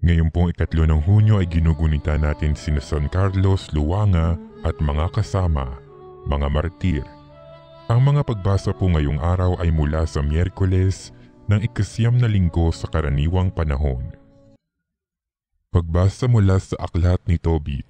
Ngayon pong 3 ng Hunyo ay ginugunita natin sina San Carlos, Luanga at mga kasama, mga martir. Ang mga pagbasa po ngayong araw ay mula sa Miyerkules ng 9 na linggo sa karaniwang panahon. Pagbasa mula sa aklat ni Tobit.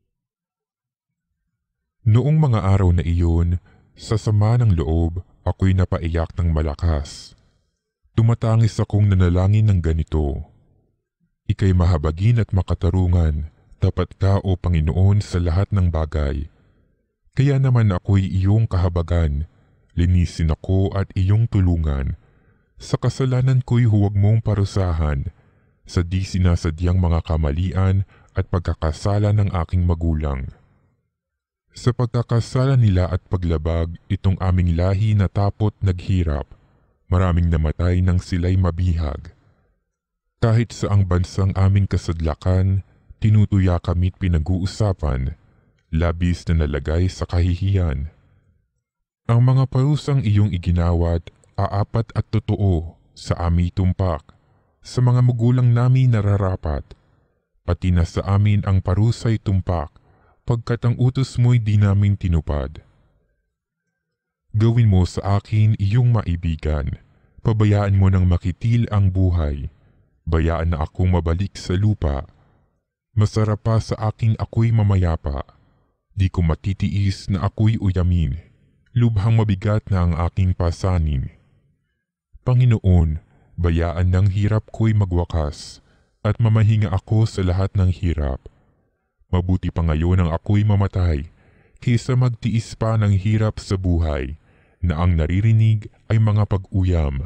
Noong mga araw na iyon, sa sama ng loob, ako'y napaiyak ng malakas. Tumatangis akong nanalangin ng ganito. Ika'y mahabagin at makatarungan, tapat ka o Panginoon sa lahat ng bagay. Kaya naman ako'y iyong kahabagan, linisin ako at iyong tulungan. Sa kasalanan ko'y huwag mong parusahan, sa di sinasadyang mga kamalian at pagkakasala ng aking magulang. Sa pagkakasala nila at paglabag, itong aming lahi natapot naghirap, maraming namatay nang sila'y mabihag. Kahit sa ang bansang aming kasadlakan, tinutuya kami't pinag-uusapan, labis na nalagay sa kahihiyan. Ang mga parusang iyong iginawat, aapat at totoo, sa amin tumpak, sa mga magulang namin nararapat, pati na sa amin ang parusa'y tumpak, pagkat ang utos mo'y di namin tinupad. Gawin mo sa akin iyong maibigan, pabayaan mo nang makitil ang buhay. Bayaan na akong mabalik sa lupa. Masarap pa sa aking ako'y mamayapa. Di ko matitiis na ako'y uyamin. Lubhang mabigat na ang aking pasanin. Panginoon, bayaan ng hirap ko'y magwakas at mamahinga ako sa lahat ng hirap. Mabuti pa ngayon ang ako'y mamatay kaysa magtiis pa ng hirap sa buhay na ang naririnig ay mga pag-uyam.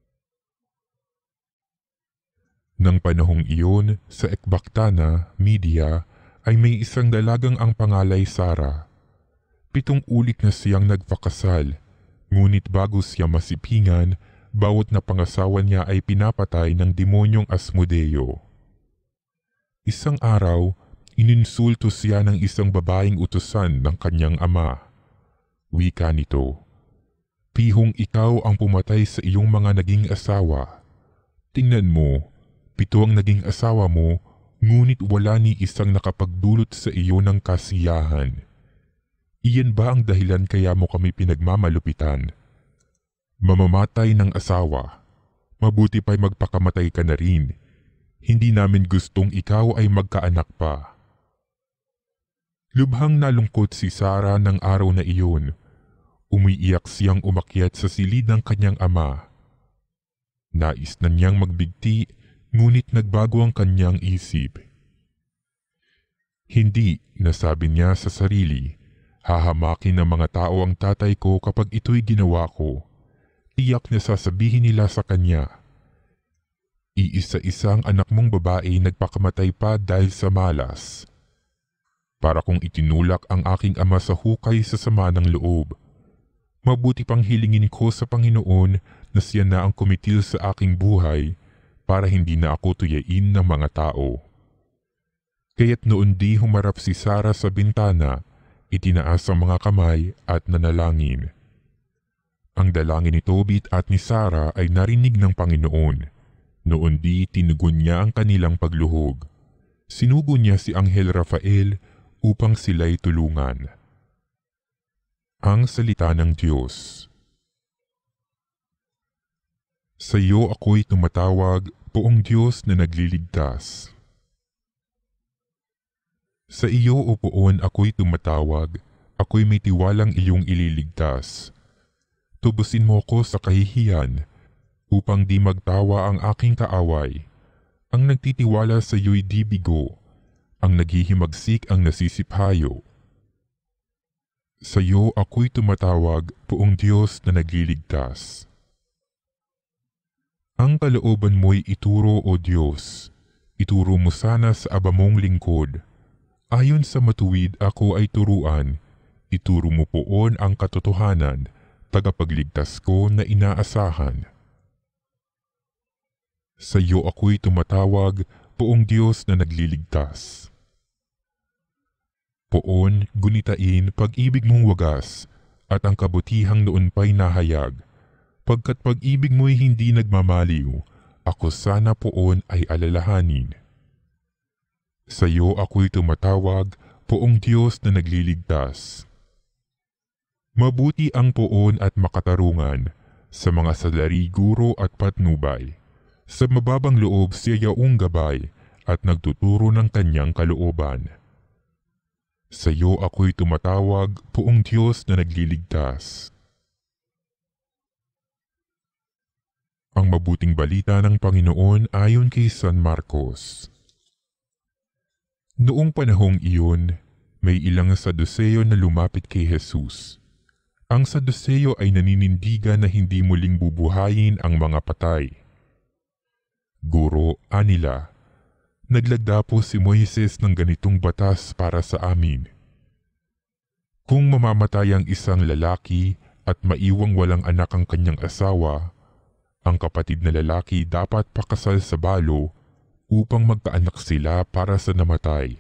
Nang panahong iyon, sa Ekbaktana, Media, ay may isang dalagang ang pangalay Sara. 7 ulit na siyang nagpakasal, ngunit bago siya masipingan, bawat na pangasawa niya ay pinapatay ng demonyong Asmodeo. Isang araw, ininsulto siya ng isang babaeng utusan ng kanyang ama. Wika nito, "Pihong ikaw ang pumatay sa iyong mga naging asawa. Tingnan mo, 7 ang naging asawa mo, ngunit wala ni isang nakapagdulot sa iyo ng kasiyahan. Iyan ba ang dahilan kaya mo kami pinagmamalupitan? Mamamatay ng asawa. Mabuti pa'y magpakamatay ka na rin. Hindi namin gustong ikaw ay magkaanak pa." Lubhang nalungkot si Sara ng araw na iyon. Umiiyak siyang umakyat sa silid ng kanyang ama. Nais na niyang magbigti, ngunit nagbago ang kanyang isip. Hindi, nasabi niya sa sarili, hahamakin ng mga tao ang tatay ko kapag ito'y ginawa ko. Tiyak na sasabihin nila sa kanya, "Iisa-isang anak mong babae nagpakamatay pa dahil sa malas." Para kung itinulak ang aking ama sa hukay sa sama ng loob, mabuti pang hilingin ko sa Panginoon na siya na ang kumitil sa aking buhay, para hindi na ako tuyain ng mga tao. Kaya't noon di humarap si Sara sa bintana, itinaas ang mga kamay at nanalangin. Ang dalangin ni Tobit at ni Sara ay narinig ng Panginoon. Noon di tinugon niya ang kanilang pagluhog. Sinugo niya si Anghel Rafael upang sila'y tulungan. Ang salita ng Diyos. Sa iyo ako'y tumatawag, Poong Diyos na nagliligtas. Sa iyo, O Poon, ako'y tumatawag, ako'y may tiwalang iyong ililigtas. Tubusin mo ko sa kahihiyan, upang di magtawa ang aking kaaway. Ang nagtitiwala sa iyo'y di bigo, ang naghihimagsik ang nasisiphayo. Sa iyo ako'y tumatawag, Poong Diyos na nagliligtas. Ang kalooban mo'y ituro, O Diyos. Ituro mo sana sa aba mong lingkod. Ayon sa matuwid ako ay turuan. Ituro mo poon ang katotohanan, tagapagligtas ko na inaasahan. Sa iyo ako'y tumatawag, Poong Diyos na nagliligtas. Poon, gunitain pag-ibig mong wagas, at ang kabutihang noon pa'y nahayag. Pagkat pag-ibig mo'y hindi nagmamaliw, ako sana poon ay alalahanin. Sa iyo ako'y tumatawag, Poong Diyos na nagliligtas. Mabuti ang poon at makatarungan sa mga salari, guro at patnubay. Sa mababang loob siya yaong gabay at nagtuturo ng kanyang kalooban. Sa iyo ako'y tumatawag, Poong Diyos na nagliligtas. Ang mabuting balita ng Panginoon ayon kay San Marcos. Noong panahong iyon, may ilang Saduseyo na lumapit kay Jesus. Ang Saduseyo ay naninindigan na hindi muling bubuhayin ang mga patay. Guro, anila, naglagda po si Moises ng ganitong batas para sa amin. Kung mamamatay ang isang lalaki at maiwang walang anak ang kanyang asawa, ang kapatid na lalaki dapat pakasal sa balo upang magkaanak sila para sa namatay.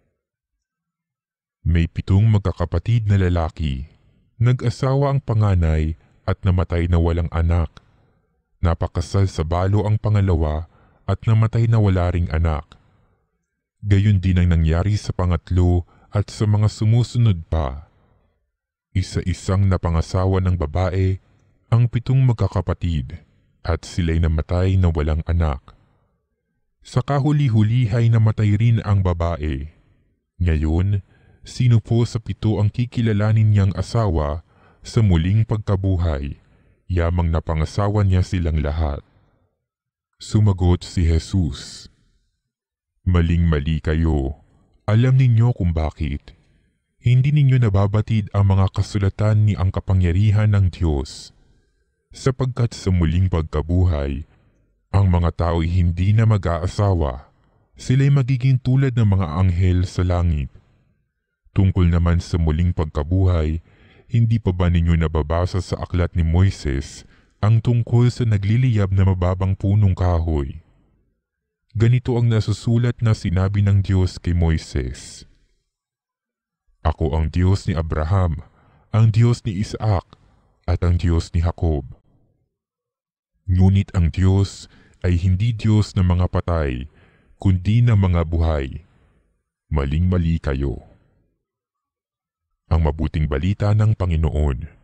May 7 magkakapatid na lalaki. Nag-asawa ang panganay at namatay na walang anak. Napakasal sa balo ang pangalawa at namatay na wala ring anak. Gayon din ang nangyari sa pangatlo at sa mga sumusunod pa. Isa-isang napangasawa ng babae ang 7 magkakapatid at sila'y namatay na walang anak. Sa kahuli-hulihay namatay rin ang babae. Ngayon, sino po sa 7 ang kikilalanin niyang asawa sa muling pagkabuhay, yamang napangasawa niya silang lahat? Sumagot si Jesus, "Maling-mali kayo. Alam ninyo kung bakit. Hindi ninyo nababatid ang mga kasulatan ni ang kapangyarihan ng Diyos, sapagkat sa muling pagkabuhay, ang mga tao'y hindi na mag-aasawa, sila'y magiging tulad ng mga anghel sa langit. Tungkol naman sa muling pagkabuhay, hindi pa ba ninyo nababasa sa aklat ni Moises ang tungkol sa nagliliyab na mababang punong kahoy? Ganito ang nasusulat na sinabi ng Diyos kay Moises, Ako ang Diyos ni Abraham, ang Diyos ni Isaac, at ang Diyos ni Jacob. Ngunit ang Diyos ay hindi Diyos ng mga patay, kundi ng mga buhay. Maling-mali kayo." Ang mabuting balita ng Panginoon.